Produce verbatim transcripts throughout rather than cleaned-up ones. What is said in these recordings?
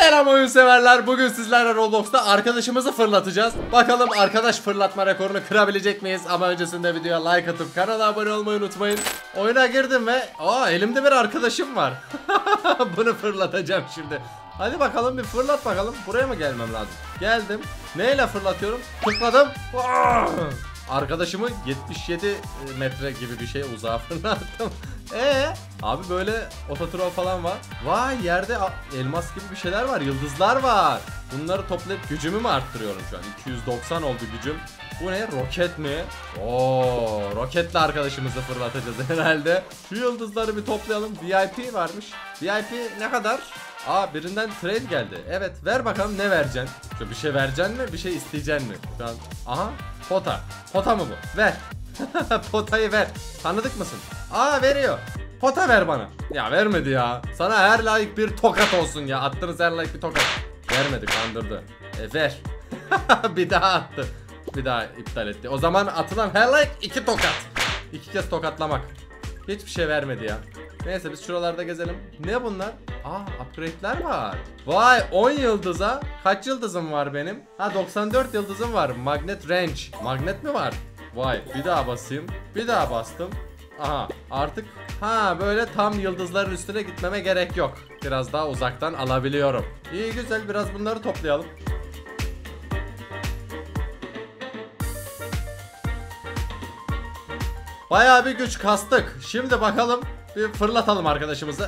Selam oyun severler. Bugün sizlerle Roblox'ta arkadaşımızı fırlatacağız. Bakalım arkadaş fırlatma rekorunu kırabilecek miyiz? Ama öncesinde videoya like atıp kanala abone olmayı unutmayın. Oyuna girdim ve aa elimde bir arkadaşım var. Bunu fırlatacağım şimdi. Hadi bakalım bir fırlat bakalım. Buraya mı gelmem lazım? Geldim. Neyle fırlatıyorum? Tıkladım. Arkadaşımı yetmiş yedi metre gibi bir şey uzağa fırlattım. Ee, abi böyle ototrol falan var. Vay, yerde elmas gibi bir şeyler var. Yıldızlar var. Bunları toplayıp gücümü mü arttırıyorum şu an? iki yüz doksan oldu gücüm. Bu ne? Roket mi? Oo, roketle arkadaşımızı fırlatacağız herhalde. Şu yıldızları bir toplayalım. V I P varmış. V I P ne kadar? Aa, birinden trade geldi. Evet, ver bakalım ne vereceksin? Şu bir şey vereceksin mi? Bir şey isteyeceksin mi? Şu an. Aha, pota. Pota mı bu? Ver. Potayı ver. Tanıdık mısın? Aa, veriyor. Pota ver bana. Ya vermedi ya. Sana her like bir tokat olsun ya. Attınız her like bir tokat. Vermedi, kandırdı. E ver. Bir daha attı. Bir daha iptal etti. O zaman atılan her like iki tokat. İki kez tokatlamak. Hiçbir şey vermedi ya. Neyse biz şuralarda gezelim. Ne bunlar? Aa, upgrade'ler var. Vay, on yıldıza kaç yıldızım var benim? Ha, doksan dört yıldızım var. Magnet range. Magnet mi var? Vay, bir daha basayım. Bir daha bastım. Aha, artık ha böyle tam yıldızların üstüne gitmeme gerek yok. Biraz daha uzaktan alabiliyorum. İyi, güzel, biraz bunları toplayalım. Bayağı bir güç kastık. Şimdi bakalım bir fırlatalım arkadaşımızı.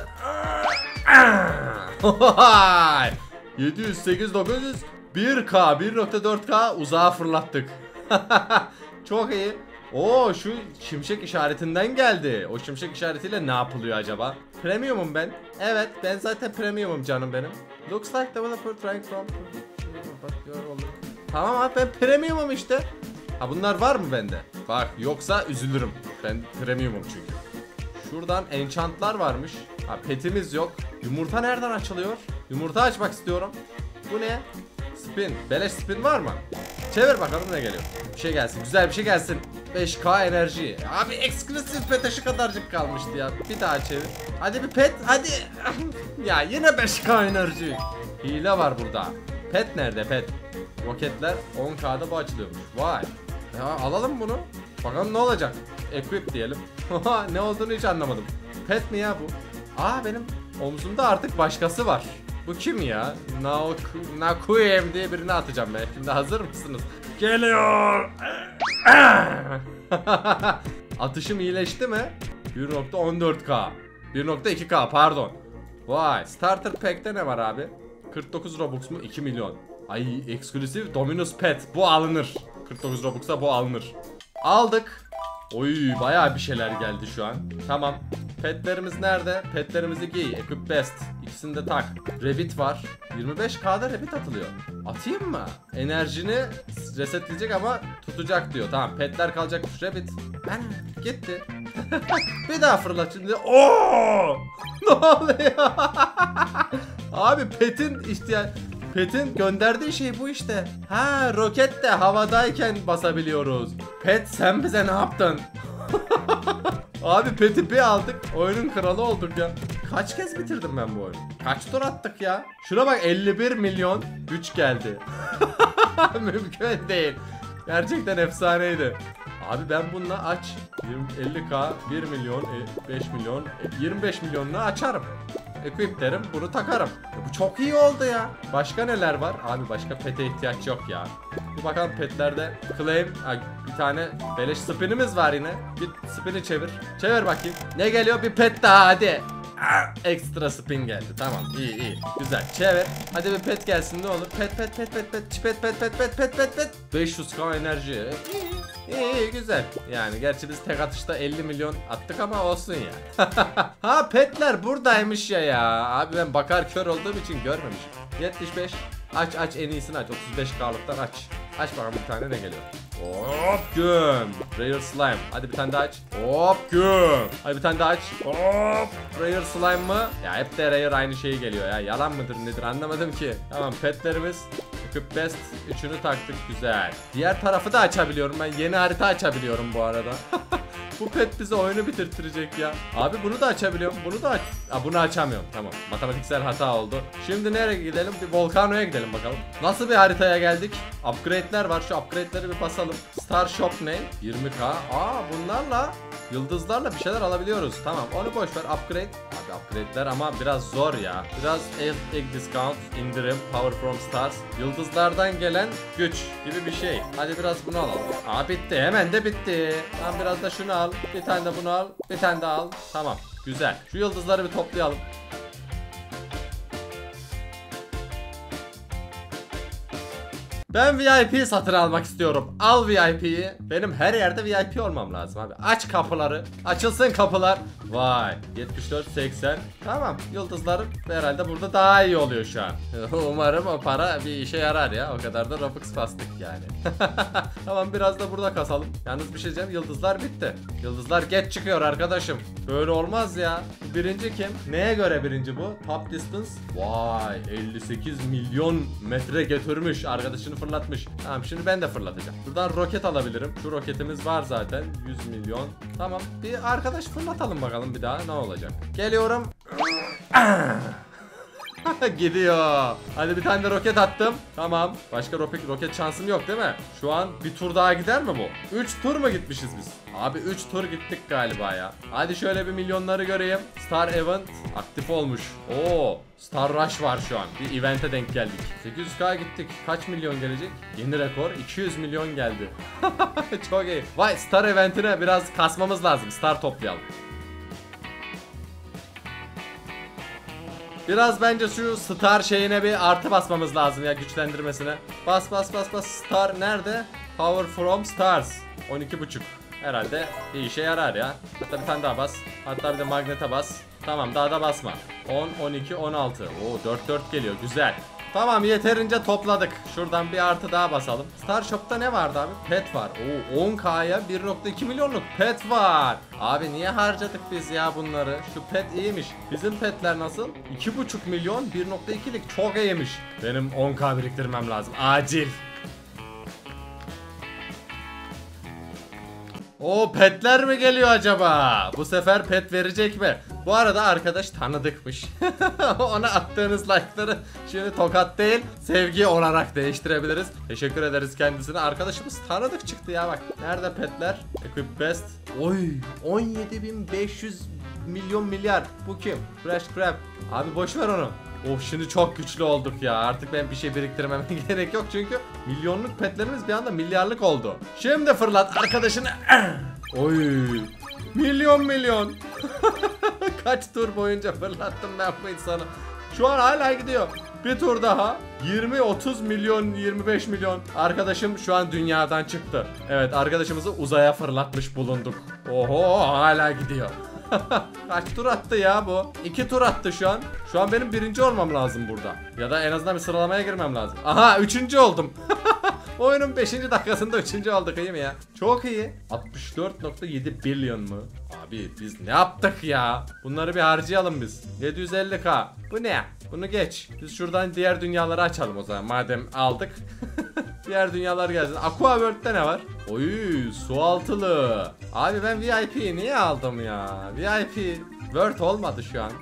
yedi yüz, sekiz, dokuz yüz, bir K, bir nokta dört K uzağa fırlattık. Çok iyi. Oo, şu şimşek işaretinden geldi. O şimşek işaretiyle ne yapılıyor acaba? Premium'um ben. Evet, ben zaten premium'um canım benim. Looks like developer trying from... Tamam abi, ben premium'um işte. Ha, bunlar var mı bende? Bak, yoksa üzülürüm. Ben premium'um çünkü. Şuradan enchantlar varmış. Ha, petimiz yok. Yumurta nereden açılıyor? Yumurta açmak istiyorum. Bu ne? Spin. Beleş spin var mı? Çevir bakalım ne geliyor. Bir şey gelsin. Güzel bir şey gelsin. beş K enerji. Abi eksklusif pete şu kadarcık kalmıştı ya. Bir daha çevir. Hadi bir pet. Hadi. Ya yine beş K enerji. Hile var burada. Pet nerede pet? Roketler on K'da bu açılıyormuş. Vay. Ya alalım bunu. Bakalım ne olacak. Equip diyelim. Ne olduğunu hiç anlamadım. Pet mi ya bu? Aa, benim omzumda artık başkası var. Bu kim ya? Nakuem diye birini atacağım ben. Şimdi hazır mısınız? Geliyor. Atışım iyileşti mi? bir nokta on dört K. bir nokta iki K pardon. Vay, starter pack'te ne var abi? kırk dokuz Robux mu? iki milyon. Ay, eksklusif Dominus Pet. Bu alınır. kırk dokuz Robux'a bu alınır. Aldık. Oy, bayağı bir şeyler geldi şu an. Tamam. Petlerimiz nerede? Petlerimizi giy. Equip best. İkisini de tak. Rabbit var. yirmi beş K'da Rabbit atılıyor. Atayım mı? Enerjini resetleyecek ama tutacak diyor. Tamam, petler kalacak. Rabbit. Ben gitti. Bir daha fırlat şimdi. Oo! Ne oluyor? Abi petin ihtiyaç... Pet'in gönderdiği şey bu işte. Ha, roket de havadayken basabiliyoruz. Pet, sen bize ne yaptın? Abi pet'i bir aldık, oyunun kralı olduk ya. Kaç kez bitirdim ben bu oyunu? Kaç tur attık ya? Şuna bak, elli bir milyon güç geldi. Mümkün değil. Gerçekten efsaneydi. Abi ben bununla aç elli K, bir milyon, beş milyon, yirmi beş milyonunu açarım. Equip derim, bunu takarım. Ya bu çok iyi oldu ya. Başka neler var? Abi başka pete ihtiyaç yok ya. Bir bakalım petlerde. Claim, bir tane beleş spinimiz var yine. Bir spini çevir. Çevir bakayım. Ne geliyor? Bir pet daha, hadi. Ekstra spin geldi. Tamam, iyi iyi. Güzel. Çevir. Hadi bir pet gelsin, ne olur. Pet pet pet pet pet pet pet pet pet pet pet pet. beş yüz K enerji. İyi iyi, güzel. Yani gerçi biz tek atışta elli milyon attık ama olsun ya. Ha, petler buradaymış ya ya. Abi ben bakar kör olduğum için görmemişim. yetmiş beş. Aç aç, en iyisini aç. otuz beş K'lıktan aç. Aç bakalım bir tane ne geliyor. Hop güm. Rare slime. Hadi bir tane daha aç. Hop güm. Hadi bir tane daha aç. Hop. Rare slime mı? Ya hep de rare aynı şey geliyor ya. Yalan mıdır nedir anlamadım ki. Tamam, petlerimiz. Equip best. Üçünü taktık, güzel. Diğer tarafı da açabiliyorum ben. Yeni harita açabiliyorum bu arada. Bu pet bize oyunu bitirtirecek ya. Abi bunu da açabiliyorum. Bunu da aç. Aa, bunu açamıyorum. Tamam. Matematiksel hata oldu. Şimdi nereye gidelim? Bir Volcano'ya gidelim bakalım. Nasıl bir haritaya geldik? Upgrade'ler var. Şu upgrade'leri bir basalım. Star Shop ne? yirmi K. Aa, bunlarla yıldızlarla bir şeyler alabiliyoruz. Tamam, onu boş ver. Upgrade. Abi upgrade'ler ama biraz zor ya. Biraz egg discount, indirim, power from stars, yıldızlardan gelen güç gibi bir şey. Hadi biraz bunu alalım. Aa, bitti. Hemen de bitti. Tamam, biraz da şunu al. Bir tane de bunu al. Bir tane daha al. Tamam. Güzel. Şu yıldızları bir toplayalım. Ben V I P satın almak istiyorum. Al V I P'yi. Benim her yerde V I P olmam lazım abi. Aç kapıları. Açılsın kapılar. Vay. yetmiş dört seksen. Tamam. Yıldızlarım herhalde burada daha iyi oluyor şu an. Umarım o para bir işe yarar ya. O kadar da Robux bastık yani. Tamam, biraz da burada kasalım. Yalnız bir şey diyeceğim. Yıldızlar bitti. Yıldızlar geç çıkıyor arkadaşım. Böyle olmaz ya. Birinci kim? Neye göre birinci bu? Top distance. Vay. elli sekiz milyon metre götürmüş. Arkadaşını fırlatmış. Tamam, şimdi ben de fırlatacağım. Buradan roket alabilirim. Şu roketimiz var zaten. yüz milyon. Tamam. Bir arkadaş fırlatalım bakalım bir daha ne olacak. Geliyorum. Gidiyor. Hadi bir tane de roket attım. Tamam. Başka roket, roket şansım yok değil mi? Şu an bir tur daha gider mi bu? üç tur mu gitmişiz biz? Abi üç tur gittik galiba ya. Hadi şöyle bir milyonları göreyim. Star Event aktif olmuş. Oo, Star Rush var şu an. Bir event'e denk geldik. sekiz yüz K gittik. Kaç milyon gelecek? Yeni rekor iki yüz milyon geldi. Çok iyi. Vay, Star Event'ine biraz kasmamız lazım. Star toplayalım. Biraz bence şu star şeyine bir artı basmamız lazım ya, güçlendirmesine. Bas bas bas bas. Star nerede? Power from stars. on iki buçuk. Herhalde bir işe yarar ya. Hatta bir tane daha bas. Hatta bir de magnete bas. Tamam, daha da basma. on, on iki, on altı. Oo, dört dört geliyor. Güzel. Tamam, yeterince topladık. Şuradan bir artı daha basalım. Star Shop'ta ne vardı abi? Pet var. Oo, on K'ya bir nokta iki milyonluk pet var. Abi niye harcadık biz ya bunları? Şu pet iyiymiş. Bizim petler nasıl? iki buçuk milyon, bir nokta ikilik çok iyiymiş. Benim on K biriktirmem lazım. Acil. O petler mi geliyor acaba? Bu sefer pet verecek mi? Bu arada arkadaş tanıdıkmış. Ona attığınız like'ları şimdi tokat değil, sevgi olarak değiştirebiliriz. Teşekkür ederiz kendisine. Arkadaşımız tanıdık çıktı ya bak. Nerede petler? Equip best. Oy, on yedi bin beş yüz milyon milyar. Bu kim? Fresh Crab. Abi boş ver onu. Of, şimdi çok güçlü olduk ya. Artık ben bir şey biriktirmeme gerek yok çünkü milyonluk petlerimiz bir anda milyarlık oldu. Şimdi fırlat arkadaşını. Oy. Milyon milyon. Kaç tur boyunca fırlattım ben bu insanı. Şu an hala gidiyor. Bir tur daha. yirmi otuz milyon, yirmi beş milyon. Arkadaşım şu an dünyadan çıktı. Evet, arkadaşımızı uzaya fırlatmış bulunduk. Oho, hala gidiyor. Kaç tur attı ya bu? iki tur attı şu an. Şu an benim birinci olmam lazım burada. Ya da en azından bir sıralamaya girmem lazım. Aha, üçüncü oldum. Oyunun beşinci dakikasında üçüncü olduk, iyi mi ya? Çok iyi. altmış dört nokta yedi milyon mu? Abi biz ne yaptık ya? Bunları bir harcayalım biz. yedi yüz elli K. Bu ne? Bunu geç. Biz şuradan diğer dünyaları açalım o zaman. Madem aldık. Diğer dünyalar gelsin. Aqua World'de ne var? Oy, su altılı. Abi ben V I P'yi niye aldım ya? V I P World olmadı şu an.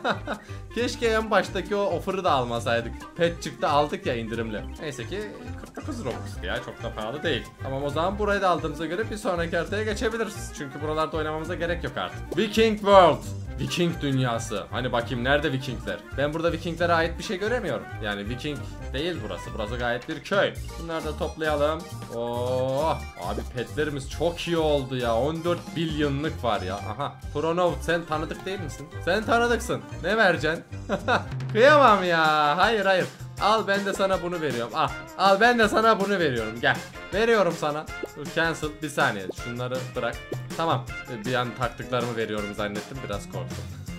Keşke en baştaki o offer'ı da almasaydık. Pet çıktı, aldık ya indirimle. Neyse ki kırk dokuz Robux'tu ya, çok da pahalı değil. Tamam, o zaman burayı da aldığımıza göre bir sonraki haritaya geçebiliriz. Çünkü buralarda oynamamıza gerek yok artık. Viking World. Viking dünyası. Hani bakayım nerede Vikingler? Ben burada Vikinglere ait bir şey göremiyorum. Yani Viking değil burası. Burası gayet bir köy. Bunları da toplayalım. Oh, abi petlerimiz çok iyi oldu ya. on dört milyonluk var ya. Aha. Pronov, sen tanıdık değil misin? Sen tanıdıksın. Ne vereceksin? Kıyamam ya. Hayır hayır. Al, ben de sana bunu veriyorum. Al. Al, ben de sana bunu veriyorum. Gel. Veriyorum sana. Dur, cancel. Bir saniye. Şunları bırak. Tamam. Bir an taktıklarımı veriyorum zannettim. Biraz korktum.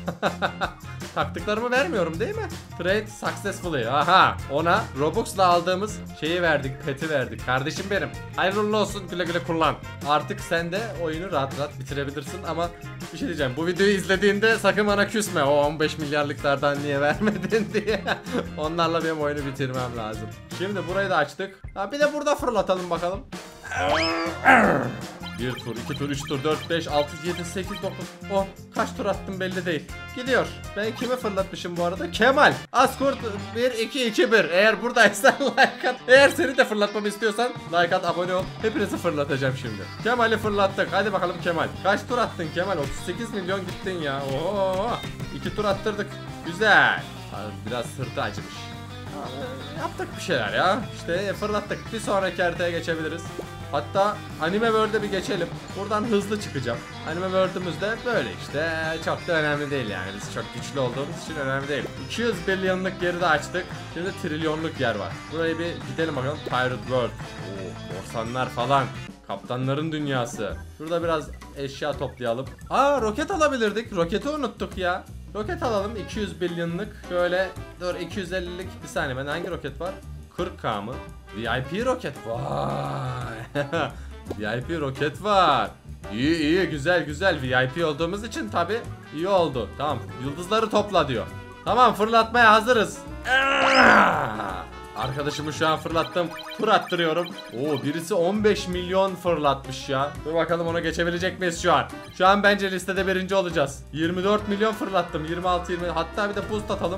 Taktıklarımı vermiyorum değil mi? Trade successfully. Aha. Ona Robux'la aldığımız şeyi verdik. Pet'i verdik. Kardeşim benim. Hayırlı olsun. Güle güle kullan. Artık sen de oyunu rahat rahat bitirebilirsin ama bir şey diyeceğim. Bu videoyu izlediğinde sakın bana küsme. O on beş milyarlıklardan niye vermedin diye. Onlarla benim oyunu bitirmem lazım. Şimdi burayı da açtık. Ha, bir de burada fırlatalım bakalım. Bir tur, iki tur, üç tur, dört, beş, altı, yedi, sekiz, dokuz, on. Kaç tur attım belli değil. Gidiyor. Ben kime fırlatmışım bu arada? Kemal. Askurt bir iki iki bir. Eğer buradaysan like at. Eğer seni de fırlatmamı istiyorsan like at, abone ol. Hepinizi fırlatacağım şimdi. Kemal'i fırlattık. Hadi bakalım Kemal. Kaç tur attın Kemal? otuz sekiz milyon gittin ya. Oo. iki tur attırdık. Güzel. Biraz sırtı acımış. Yaptık bir şeyler ya. İşte fırlattık. Bir sonraki haritaya geçebiliriz. Hatta Anime World'e bir geçelim. Buradan hızlı çıkacağım. Anime World'ümüz de böyle işte. Çok da önemli değil yani. Biz çok güçlü olduğumuz için önemli değil. iki yüz milyonluk yeri de açtık. Şimdi trilyonluk yer var. Buraya bir gidelim bakalım. Pirate World. Oo, korsanlar falan. Kaptanların dünyası. Şurada biraz eşya toplayalım. Aa, roket alabilirdik. Roketi unuttuk ya. Roket alalım iki yüz milyonluk. Şöyle dur, iki yüz ellilik bir saniye. Ben hangi roket var? kırk K mı? V I P roket. Vay. V I P roket var. İyi iyi, güzel güzel. V I P olduğumuz için tabi iyi oldu. Tamam, yıldızları topla diyor. Tamam, fırlatmaya hazırız. Arkadaşımı şu an fırlattım. Tur attırıyorum. Oo, birisi on beş milyon fırlatmış ya. Dur bakalım, ona geçebilecek miyiz şu an? Şu an bence listede birinci olacağız. yirmi dört milyon fırlattım. yirmi altı yirmi. Hatta bir de boost atalım.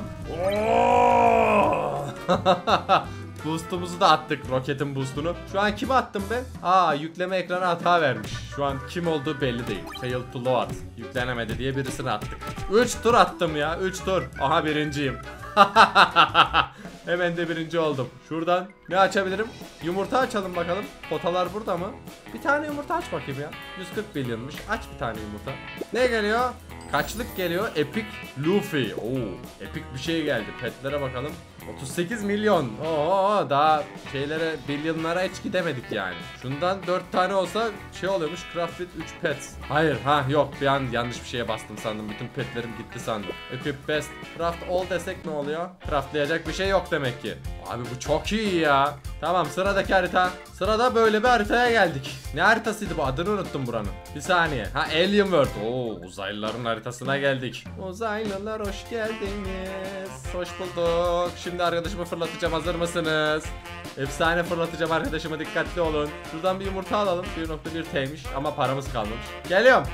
Boost'umuzu da attık, roketin boost'unu. Şu an kime attım ben? Aa, yükleme ekranı hata vermiş. Şu an kim olduğu belli değil. Failed to load. Yüklenemedi diye birisini attık. üç tur attım ya, üç tur. Aha, birinciyim. Hemen de birinci oldum. Şuradan ne açabilirim? Yumurta açalım bakalım. Potalar burada mı? Bir tane yumurta aç bakayım ya. yüz kırk milyonmuş. Aç bir tane yumurta. Ne geliyor? Kaçlık geliyor? Epic Luffy. Oo, epic bir şey geldi. Petlere bakalım. otuz sekiz milyon. Oo, daha şeylere, milyonlara hiç gidemedik yani. Şundan dört tane olsa şey oluyormuş. Craft with üç pets. Hayır, ha yok, bir an yanlış bir şeye bastım sandım. Bütün petlerim gitti sandım. Equip best. Craft all desek ne oluyor? Craftlayacak bir şey yok demek ki. Abi bu çok iyi ya. Tamam, sıradaki harita. Sırada böyle bir haritaya geldik. Ne haritasıydı bu? Adını unuttum buranın. Bir saniye. Ha, Alien World. Oo, uzaylıların haritasına geldik. Uzaylılar hoş geldiniz. Hoş bulduk. Şimdi arkadaşımı fırlatacağım. Hazır mısınız? Efsane fırlatacağım arkadaşımı. Dikkatli olun. Şuradan bir yumurta alalım. bir nokta bir T'ymiş ama paramız kalmamış. Geliyorum.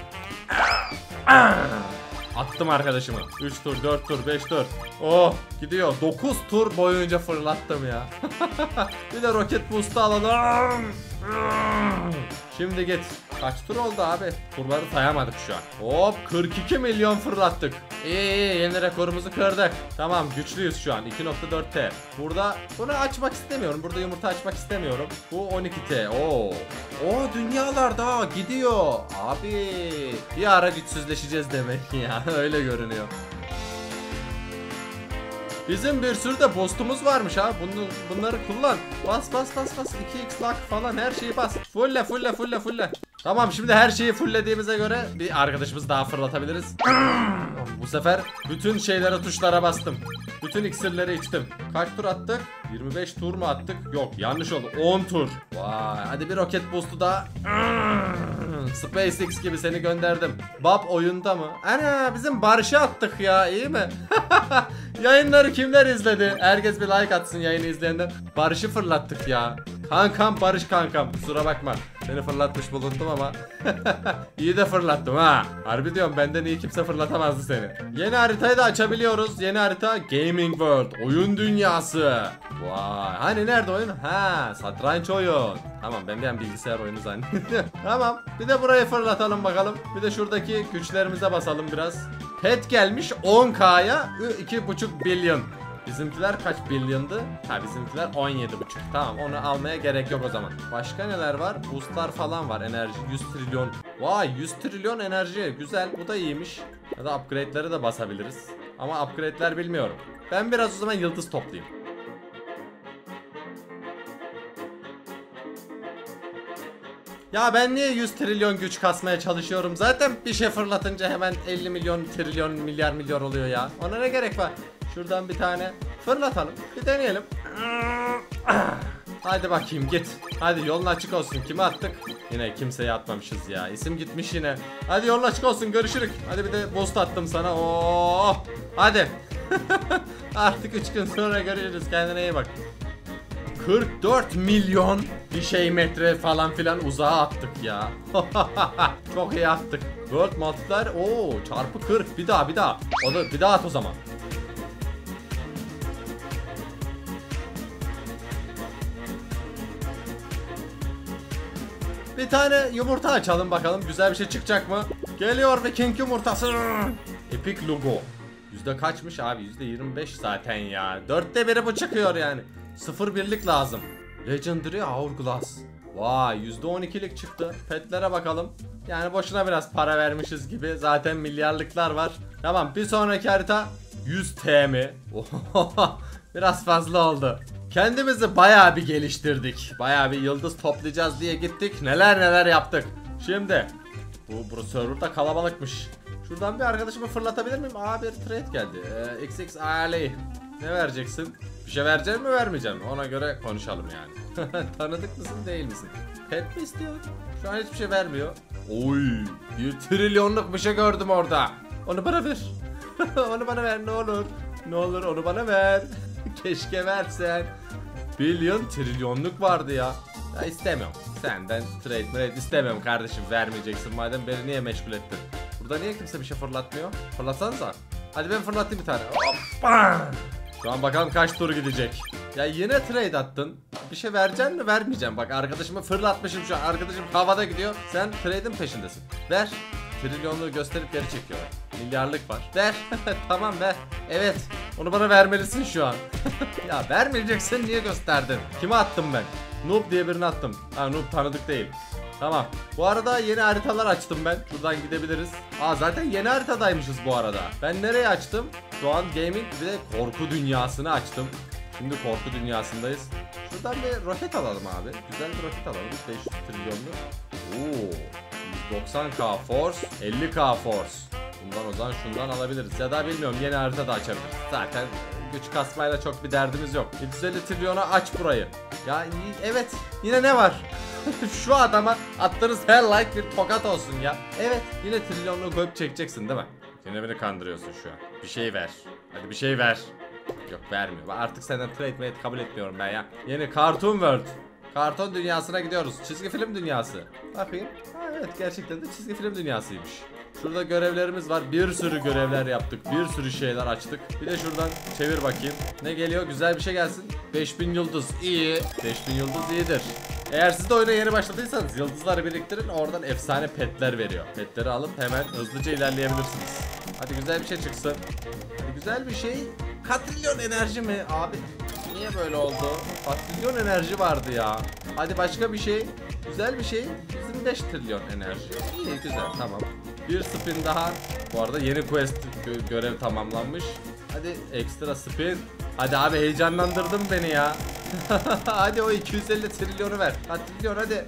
Attım arkadaşımı. üç tur, dört tur, beş tur. Oh, gidiyor. dokuz tur boyunca fırlattım ya. Bir de roket boost'u alalım. Şimdi git. Kaç tur oldu abi? Turları sayamadık şu an. Hop, kırk iki milyon fırlattık. İyi iyi, yeni rekorumuzu kırdık. Tamam, güçlüyüz şu an. iki nokta dört T. Burada bunu açmak istemiyorum. Burada yumurta açmak istemiyorum. Bu on iki T. Oo. O dünyalar daha gidiyor. Abi bir ara güçsüzleşeceğiz demek ki ya. Öyle görünüyor. Bizim bir sürü de boostumuz varmış ha. Bunu, bunları kullan. Bas bas bas bas. iki x lock falan, her şeyi bas. Fulle fulle fulle fulle. Tamam, şimdi her şeyi fullediğimize göre bir arkadaşımızı daha fırlatabiliriz. Bu sefer bütün şeylere, tuşlara bastım. Bütün iksirleri içtim. Kaç tur attık? yirmi beş tur mu attık? Yok, yanlış oldu. on tur. Vay, hadi bir roket boost'u daha. SpaceX gibi seni gönderdim. Bab oyunda mı? Ana, bizim Barış'ı attık ya, iyi mi? Yayınları kimler izledi? Herkes bir like atsın yayını izleyenden. Barış'ı fırlattık ya. Kankam Barış kankam, kusura bakma. Seni fırlatmış bulundum ama iyi de fırlattım ha. Harbi diyorum, benden iyi kimse fırlatamazdı seni. Yeni haritayı da açabiliyoruz. Yeni harita Gaming World. Oyun dünyası. Vay, hani nerede oyun? Ha, satranç oyun. Tamam, ben bir an bilgisayar oyunu zannediyorum. Tamam, bir de burayı fırlatalım bakalım. Bir de şuradaki güçlerimize basalım biraz. Pet gelmiş on K'ya iki buçuk milyon. Bizimkiler kaç milyondu? Ha, bizimkiler on yedi buçuk. Tamam, onu almaya gerek yok o zaman. Başka neler var? Boostlar falan var, enerji yüz trilyon. Vay, yüz trilyon enerji, güzel, bu da iyiymiş. Ya da upgrade'leri de basabiliriz. Ama upgrade'ler bilmiyorum. Ben biraz o zaman yıldız toplayayım. Ya ben niye yüz trilyon güç kasmaya çalışıyorum? Zaten bir şey fırlatınca hemen elli milyon, trilyon, milyar milyar oluyor ya. Ona ne gerek var? Şuradan bir tane fırlatalım. Bir deneyelim. Hadi bakayım, git. Hadi yolun açık olsun. Kime attık? Yine kimseye atmamışız ya. İsim gitmiş yine. Hadi yolun açık olsun, görüşürük. Hadi bir de boost attım sana. Oo! Hadi. Artık üç gün sonra görüşürüz. Kendine iyi bak. kırk dört milyon bir şey metre falan filan uzağa attık ya. Çok iyi attık. World multiplier ooo çarpı kırk, bir daha bir daha. O da bir daha at o zaman. Bir tane yumurta açalım bakalım güzel bir şey çıkacak mı? Geliyor Viking yumurtası. Epic logo. Yüzde kaçmış abi? Yüzde yirmi beş zaten ya. Dörtte biri bu çıkıyor yani. Sıfır birlik lazım. Legendary Hourglass. Vay yüzde on ikilik çıktı. Petlere bakalım. Yani boşuna biraz para vermişiz gibi. Zaten milyarlıklar var. Tamam bir sonraki harita yüz T M. Biraz fazla oldu. Kendimizi bayağı bir geliştirdik. Bayağı bir yıldız toplayacağız diye gittik. Neler neler yaptık. Şimdi bu, bu serverda kalabalıkmış. Şuradan bir arkadaşımı fırlatabilir miyim? Aa bir trade geldi. Ee, X X Ali. Ne vereceksin? Bir şey verecek mi vermeyeceğim mi? Ona göre konuşalım yani. Tanıdık mısın değil misin? Pet mi istiyor? Şu an hiçbir şey vermiyor. Oy, bir trilyonluk bir şey gördüm orada. Onu bana ver. Onu bana ver ne olur. Ne olur onu bana ver. Keşke versen. Billion trilyonluk vardı ya. Ya istemiyorum. Senden trade trade istemiyorum kardeşim. Vermeyeceksin madem beni niye meşgul ettin? Burada niye kimse bir şey fırlatmıyor? Fırlatsanıza. Hadi ben fırlatayım bir tane. Hoppa. Şu an bakalım kaç tur gidecek. Ya yine trade attın. Bir şey vereceksin mi vermeyeceğim. Bak arkadaşımı fırlatmışım şu an. Arkadaşım havada gidiyor. Sen trade'in peşindesin. Ver. Trilyonluğu gösterip geri çekiyorlar. Milyarlık var. Ver. Tamam ver. Evet. Onu bana vermelisin şu an. Ya vermeyeceksin niye gösterdin? Kime attım ben? Noob diye birini attım. Ha Noob tanıdık değil. Tamam. Bu arada yeni haritalar açtım ben. Şuradan gidebiliriz. Aa zaten yeni haritadaymışız bu arada. Ben nereye açtım? Şu an gaming bir de korku dünyasını açtım. Şimdi korku dünyasındayız. Şuradan bir roket alalım abi. Güzel bir roket alalım. beş yüz trilyonlu. Oo. yüz doksan K force, elli K force. Bundan o zaman şundan alabiliriz. Ya da bilmiyorum yeni harita da açabiliriz. Zaten güç kasmayla çok bir derdimiz yok. yedi yüz elli trilyona aç burayı. Ya evet. Yine ne var? Şu adama attığınız her like bir tokat olsun ya. Evet yine trilyonlu koyup çekeceksin değil mi? Yine beni kandırıyorsun şu an. Bir şey ver. Hadi bir şey ver. Yok vermiyor. Artık senden trade mate kabul etmiyorum ben ya. Yeni Cartoon World. Karton dünyasına gidiyoruz. Çizgi film dünyası. Bakayım. Ha, evet gerçekten de çizgi film dünyasıymış. Şurada görevlerimiz var. Bir sürü görevler yaptık. Bir sürü şeyler açtık. Bir de şuradan çevir bakayım. Ne geliyor? Güzel bir şey gelsin. beş bin yıldız. İyi. beş bin yıldız iyidir. Eğer siz de oyuna yeni başladıysanız yıldızları biriktirin. Oradan efsane petler veriyor. Petleri alıp hemen hızlıca ilerleyebilirsiniz. Hadi güzel bir şey çıksın. Hadi güzel bir şey. Katrilyon enerji mi? Abi niye böyle oldu? Katrilyon enerji vardı ya. Hadi başka bir şey. Güzel bir şey. Bizim beş trilyon enerji. İyi güzel tamam. Bir spin daha. Bu arada yeni quest gö görev tamamlanmış. Hadi ekstra spin. Hadi abi heyecanlandırdın beni ya. Hadi o iki yüz elli trilyonu ver. Trilyon hadi.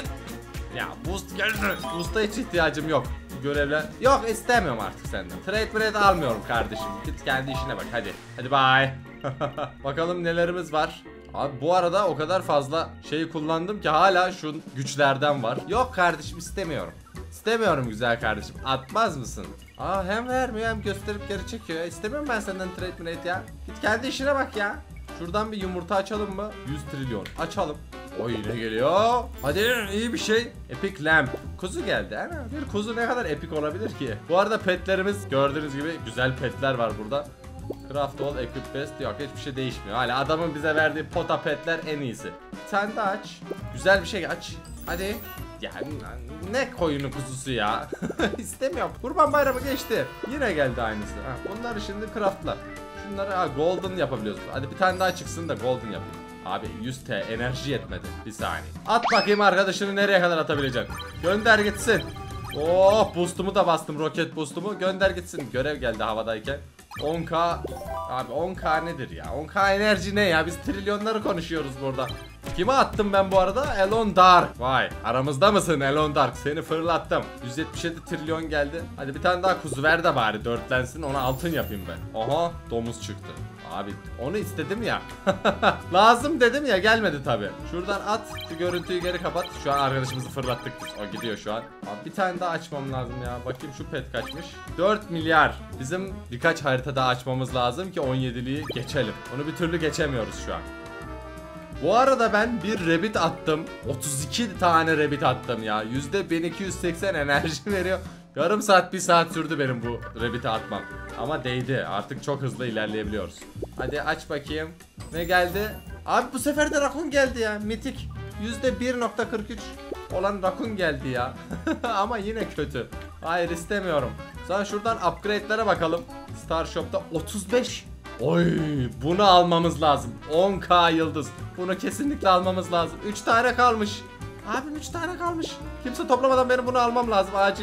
Ya boost geldi. Boost'a hiç ihtiyacım yok. Görevler. Yok istemiyorum artık senden. Trade trade almıyorum kardeşim. Git kendi işine bak hadi. Hadi bye. Bakalım nelerimiz var. Abi bu arada o kadar fazla şeyi kullandım ki hala şu güçlerden var. Yok kardeşim istemiyorum. İstemiyorum güzel kardeşim. Atmaz mısın? Aa hem vermiyor hem gösterip geri çekiyor. İstemiyorum ben senden trade trade ya. Git kendi işine bak ya. Şuradan bir yumurta açalım mı? yüz trilyon. Açalım. Oy ne geliyor? Hadi iyi bir şey. Epic Lamp. Kuzu geldi. Ana, bir kuzu ne kadar epik olabilir ki? Bu arada petlerimiz gördüğünüz gibi güzel petler var burada. Craft all, equip best. Yok hiçbir şey değişmiyor. Hala adamın bize verdiği pota petler en iyisi. Sen de aç. Güzel bir şey aç. Hadi. Ya ne koyunu kuzusu ya. İstemiyorum. Kurban bayramı geçti. Yine geldi aynısı. Ha, bunları şimdi craftla. Şunları ha, golden yapabiliyoruz. Hadi bir tane daha çıksın da golden yapayım. Abi yüz T enerji yetmedi. Bir saniye. At bakayım arkadaşını nereye kadar atabileceksin. Gönder gitsin. Oh boost'umu da bastım. Roket boost'umu. Gönder gitsin. Görev geldi havadayken. on K. Abi on K nedir ya? on K enerji ne ya? Biz trilyonları konuşuyoruz burada. Kime attım ben bu arada? Elon Dark. Vay aramızda mısın Elon Dark? Seni fırlattım. yüz yetmiş yedi trilyon geldi. Hadi bir tane daha kuzu ver de bari dörtlensin. Ona altın yapayım ben. Aha domuz çıktı. Abi onu istedim ya. Lazım dedim ya gelmedi tabi. Şuradan at şu görüntüyü geri kapat. Şu an arkadaşımızı fırlattık biz. O gidiyor şu an. Abi bir tane daha açmam lazım ya. Bakayım şu pet kaçmış. dört milyar. Bizim birkaç harita daha açmamız lazım ki on yediliği geçelim. Onu bir türlü geçemiyoruz şu an. Bu arada ben bir rabbit attım. otuz iki tane rabbit attım ya. yüzde bin iki yüz seksen enerji veriyor. Yarım saat bir saat sürdü benim bu rabbit'i atmam. Ama değdi. Artık çok hızlı ilerleyebiliyoruz. Hadi aç bakayım. Ne geldi? Abi bu sefer de rakun geldi ya. Mitik. yüzde bir nokta kırk üç olan rakun geldi ya. Ama yine kötü. Hayır istemiyorum. Sonra şuradan upgrade'lere bakalım. Star Shop'ta otuz beş. Oy, bunu almamız lazım. on K yıldız. Bunu kesinlikle almamız lazım. üç tane kalmış. Abim üç tane kalmış. Kimse toplamadan benim bunu almam lazım acil.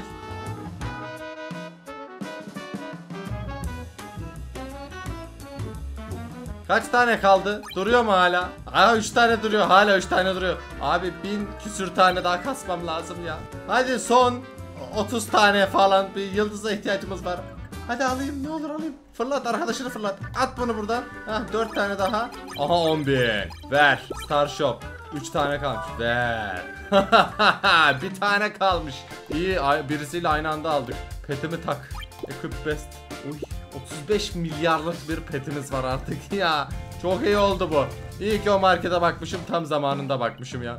Kaç tane kaldı? Duruyor mu hala? Aa üç tane duruyor. Hala üç tane duruyor. Abi bin küsür tane daha kasmam lazım ya. Hadi son otuz tane falan bir yıldıza ihtiyacımız var. Hadi alayım, ne olur alayım. Fırlat, arkadaşını fırlat. At bunu buradan. Hah dört tane daha. Aha on bin. Ver. Star Shop. üç tane kalmış. Ver. Bir tane kalmış. İyi, birisiyle aynı anda aldık. Petimi tak. Equip best. Uy, otuz beş milyarlık bir petimiz var artık ya. Çok iyi oldu bu. İyi ki o markete bakmışım, tam zamanında bakmışım ya.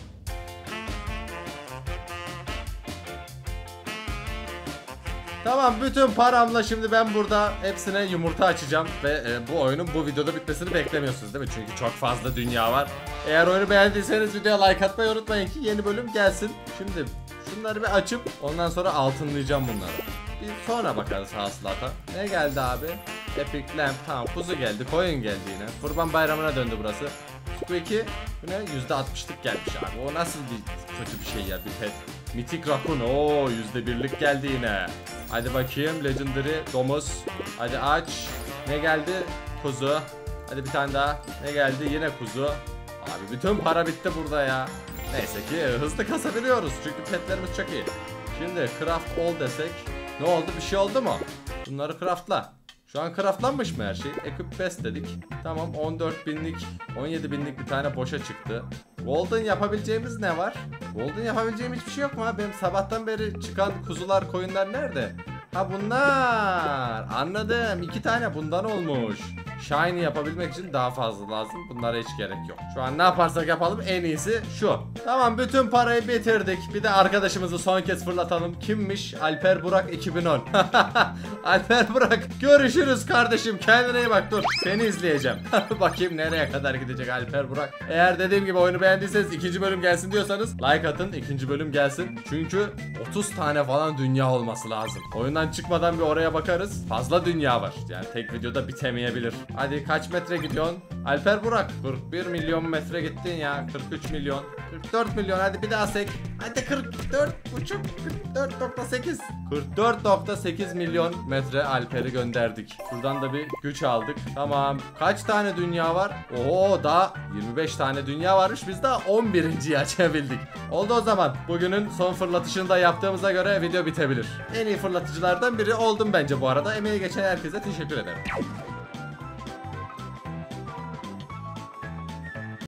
Tamam, bütün paramla şimdi ben burada hepsine yumurta açacağım ve e, bu oyunun bu videoda bitmesini beklemiyorsunuz değil mi? Çünkü çok fazla dünya var. Eğer oyunu beğendiyseniz videoya like atmayı unutmayın ki yeni bölüm gelsin. Şimdi şunları bir açıp ondan sonra altınlayacağım bunları. Bir sonra bakarız hasılata. Ne geldi abi? Epic Lamp, tamam, kuzu geldi, koyun geldi yine. Kurban Bayramı'na döndü burası. Squeaky, bu ne? yüzde altmışlık gelmiş abi. O nasıl bir kötü bir şey ya, bir pet. Mythic Raccoon, ooo yüzde birlik geldi yine. Hadi bakayım, Legendary domuz. Hadi aç. Ne geldi? Kuzu. Hadi bir tane daha. Ne geldi? Yine kuzu. Abi bütün para bitti burada ya. Neyse ki hızlı kasabiliyoruz çünkü petlerimiz çok iyi. Şimdi craft all desek. Ne oldu? Bir şey oldu mu? Bunları craftla. Şu an craftlanmış mı her şey? Equip best dedik. Tamam, on dört binlik, on yedi binlik bir tane boşa çıktı. Golden yapabileceğimiz ne var? Golden yapabileceğim hiçbir şey yok mu ha? Benim sabahtan beri çıkan kuzular, koyunlar nerede? Ha bunlar. Anladım. İki tane bundan olmuş. Shiny yapabilmek için daha fazla lazım. Bunlara hiç gerek yok. Şu an ne yaparsak yapalım en iyisi şu. Tamam, bütün parayı bitirdik. Bir de arkadaşımızı son kez fırlatalım. Kimmiş? Alper Burak iki bin on. Alper Burak, görüşürüz kardeşim. Kendine iyi bak, dur. Seni izleyeceğim. Bakayım nereye kadar gidecek Alper Burak. Eğer dediğim gibi oyunu beğendiyseniz ikinci bölüm gelsin diyorsanız like atın, ikinci bölüm gelsin. Çünkü otuz tane falan dünya olması lazım. Oyundan çıkmadan bir oraya bakarız. Fazla dünya var. Yani tek videoda bitemeyebilir. Hadi kaç metre gidiyorsun? Alper Burak, kırk bir milyon metre gittin ya. kırk üç milyon. kırk dört milyon, hadi bir daha sek. Hadi kırk dört buçuk, kırk dört nokta sekiz. kırk dört nokta sekiz milyon metre Alper'i gönderdik. Buradan da bir güç aldık. Tamam. Kaç tane dünya var? Oo, daha yirmi beş tane dünya varmış. Biz daha on birinciyi açabildik. Oldu o zaman. Bugünün son fırlatışını da yaptığımıza göre video bitebilir. En iyi fırlatıcılardan biri oldum bence bu arada. Emeği geçen herkese teşekkür ederim.